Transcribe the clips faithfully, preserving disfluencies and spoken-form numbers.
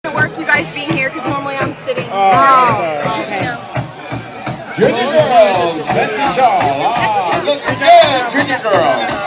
It work you guys being here because normally I'm sitting. Oh, oh just, you know. Junior girls, Betsy Shaw. Ah, look good, junior girls.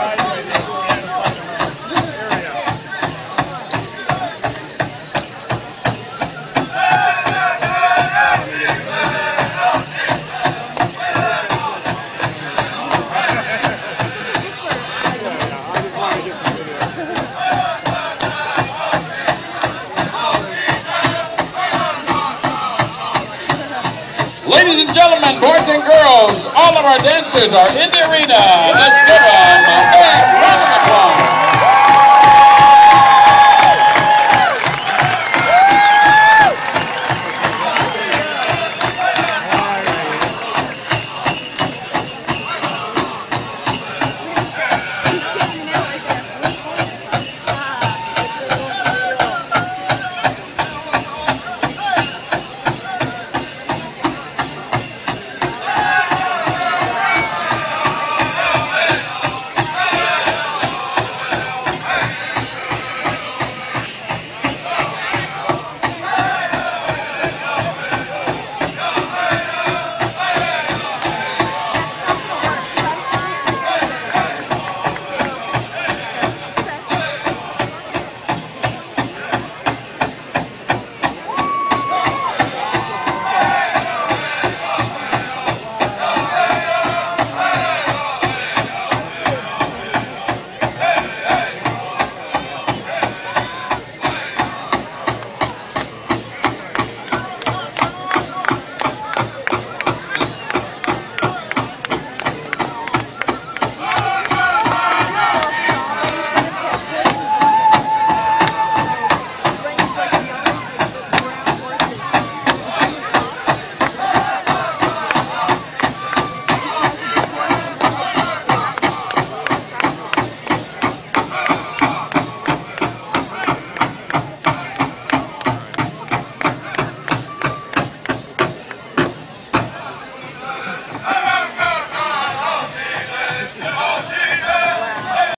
Ladies and gentlemen, boys and girls, all of our dancers are in the arena. Let's give them a big round of applause.